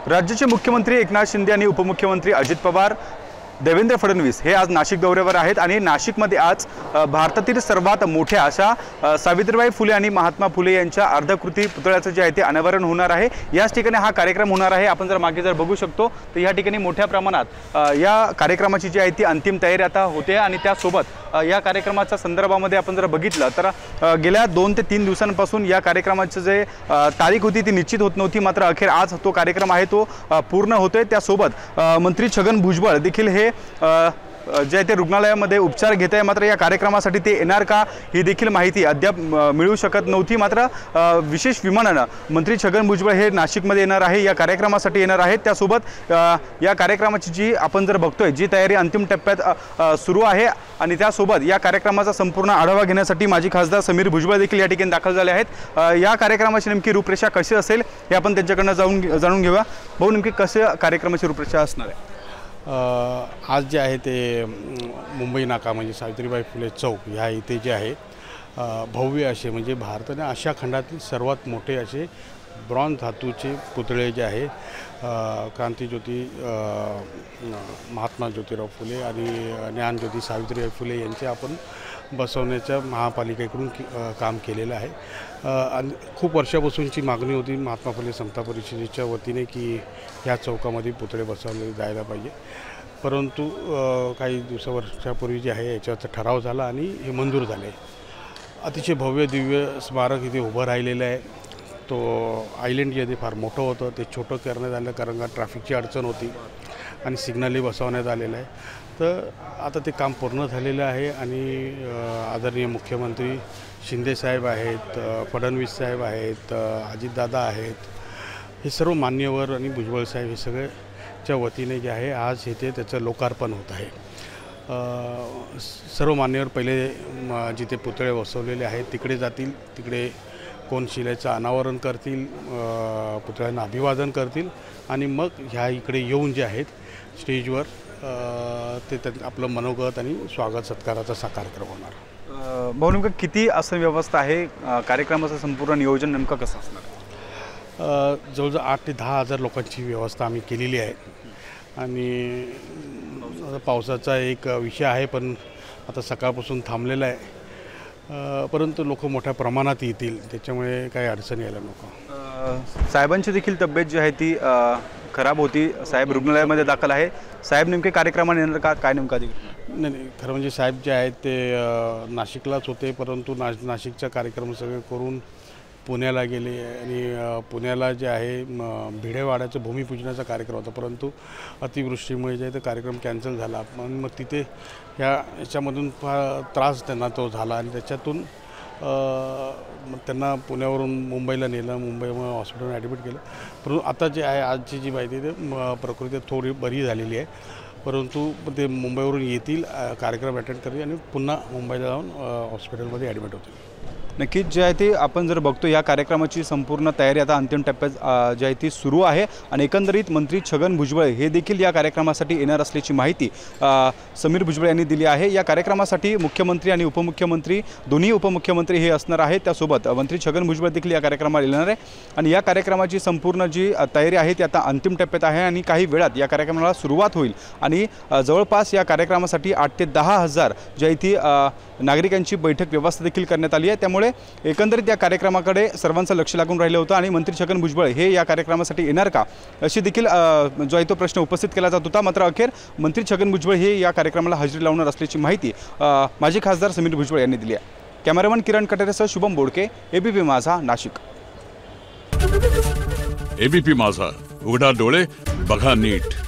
राज्याचे मुख्यमंत्री एकनाथ शिंदे आणि उपमुख्यमंत्री अजित पवार देवेंद्र फडणवीस हे आज नाशिक दौऱ्यावर आहेत आणि नाशिकमध्ये आज भारतातील सर्वात मोठ्या अशा सावित्रीबाई फुले आणि महात्मा फुले यांच्या अर्धकृती पुतळ्याचं जे आहे ते अनावरण होणार आहे। याच ठिकाणी हा कार्यक्रम होणार आहे। आपण जर मागे बघू शकतो तर या ठिकाणी मोठ्या प्रमाणात या कार्यक्रमाची जी आहे ती अंतिम तयारी आता होते आणि त्यासोबत या कार्यक्रमाच्या संदर्भामध्ये आपण जर बघितलं तर गेल्या 2 ते 3 दिवसांपासून या कार्यक्रमाची जे तारीख होती ती निश्चित होत नव्हती, मात्र अखेर आज तो कार्यक्रम आहे तो पूर्ण होतोय। त्यासोबत मंत्री छगन भुजबळ देखील हे जे ते रुग्णालयामध्ये उपचार घेत आहे, मात्र या कार्यक्रमासाठी ते येणार का ही देखील माहिती अद्याप मिळू शकत नव्हती। मात्र विशेष विमानाने मंत्री छगन भुजबळ हे नाशिकमध्ये येणार आहे, या कार्यक्रमासाठी येणार आहेत। त्यासोबत या कार्यक्रमाची जी आपण जर बघतोय जी तयारी अंतिम टप्प्यात सुरू आहे आणि त्यासोबत या कार्यक्रमाचा संपूर्ण आढावा घेण्यासाठी माजी खासदार समीर भुजबळ देखील या ठिकाणी दाखल झाले आहेत। या कार्यक्रमाची नेमकी रूपरेषा कशी असेल हे आपण त्यांच्याकडून जाणून घेऊया। भाऊ, नेमकी कशा कार्यक्रमाची रूपरेषा असणार आहे? आज जे आहे ते मुंबई नाका म्हणजे सावित्रीबाई फुले चौक ह्या इथे जे आहे भव्य असे म्हणजे भारताने आशिया खंडातील सर्वात मोठे असे ब्रॉन्झ धातूचे पुतळे जे आहे क्रांतीज्योती महात्मा ज्योतिराव फुले आणि ज्ञानज्योती सावित्रीबाई फुले यांचे आपण बसवण्याच्या महापालिकेकडून काम केलेलं आहे। आणि खूप वर्षापासूनची मागणी होती महात्मा फुले समता परिषदेच्या वतीने की ह्या चौकामध्ये पुतळे बसवले जायला पाहिजे, परंतु काही वर्षापूर्वी जे आहे याच्याचा ठराव झाला आणि हे मंजूर झाले। अतिशय भव्य दिव्य स्मारक इथे उभं राहिलेलं आहे। तो आयलंड जे फार मोठं होतं ते छोटं करण्यात आलं कारण का ट्रॅफिकची अडचण होती आणि सिग्नलही बसवण्यात आलेलं आहे। तर आता ते काम पूर्ण झालेलं आहे आणि आदरणीय मुख्यमंत्री शिंदेसाहेब आहेत, फडणवीस साहेब आहेत, अजितदादा आहेत, हे सर्व मान्यवर आणि भुजबळ साहेब हे सगळ्याच्या वतीने जे आहे आज इथे त्याचं लोकार्पण होत आहे। सर्व मान्यवर पहिले जिथे पुतळे बसवलेले आहेत तिकडे जातील, तिकडे कोनशिलेचं अनावरण करतील, पुतळ्यांना अभिवादन करतील आणि मग ह्या इकडे येऊन जे आहेत स्टेजवर ते आपलं मनोगत आणि स्वागत सत्काराचा साकार होणार। भाऊ, नेमकं किती असं व्यवस्था आहे? कार्यक्रमाचं संपूर्ण नियोजन नेमकं कसं असणार? जवळजवळ 8 ते 10 हजार लोकांची व्यवस्था आम्ही केलेली आहे आणि पावसाचा एक विषय आहे पण आता सकाळपासून थांबलेला आहे, परंतु लोक मोठ्या प्रमाणात येतील त्याच्यामुळे काही अडचण यायला नको। साहेबांची देखील तब्येत जी आहे ती खराब होती, साहेब रुग्णालयामध्ये दाखल आहे। साहेब नेमके कार्यक्रमाने येणार का, काय नेमका? नाही, खरं म्हणजे साहेब जे आहेत ते नाशिकलाच होते, परंतु नाशिकचा कार्यक्रम सगळे करून पुण्याला गेले आणि पुण्याला जे आहे भिडेवाड्याचं भूमिपूजनाचा कार्यक्रम होता, परंतु अतिवृष्टीमुळे जे आहे तो कार्यक्रम कॅन्सल झाला। मग तिथे याच्यामधून फार त्रास त्यांना तो झाला आणि त्याच्यातून त्यांना पुण्यावरून मुंबईला नेलं, मुंबईमध्ये हॉस्पिटलमध्ये ॲडमिट केलं। परंतु आता जे आहे आजची जी माहिती ते प्रकृती थोडी बरी झालेली आहे, परंतु ते मुंबईवरून येतील, कार्यक्रम अटेंड करतील आणि पुन्हा मुंबईला जाऊन हॉस्पिटलमध्ये ॲडमिट होतील। नक्कीच जे आहे ते आपण जर बघतो या कार्यक्रमाची संपूर्ण तयारी आता अंतिम टप्प्यात जी आहे ती सुरू आहे आणि एकंदरीत मंत्री छगन भुजबळ हे देखील या कार्यक्रमासाठी येणार असल्याची माहिती समीर भुजबळ यांनी दिली आहे। या कार्यक्रमासाठी मुख्यमंत्री आणि उपमुख्यमंत्री दोन्ही उपमुख्यमंत्री हे असणार आहेत, त्यासोबत मंत्री छगन भुजबळ देखील या कार्यक्रमाला येणार आहे आणि या कार्यक्रमाची संपूर्ण जी तयारी आहे ती आता अंतिम टप्प्यात आहे आणि काही वेळात या कार्यक्रमाला सुरुवात होईल आणि जवळपास या कार्यक्रमासाठी 8 ते 10 हजार जी आहे ती नागरिकांची बैठक व्यवस्था देखील करण्यात आली आहे। त्यामुळे एकंदरीत या कार्यक्रमाकडे सर्वांचं लक्ष लागून राहिलं होतं आणि मंत्री छगन भुजबळ हे या कार्यक्रमासाठी येणार का अशी देखील जो आहे तो प्रश्न उपस्थित केला जात होता, मात्र अखेर मंत्री छगन भुजबळ हे या कार्यक्रमाला हजेरी लावणार असल्याची माहिती माजी खासदार समीर भुजबळ यांनी दिली आहे। कॅमेरामन किरण कटेरेसह शुभम बोडके, एबीपी माझा, नाशिक। एबीपी माझा, उघडा डोळे बघा नीट।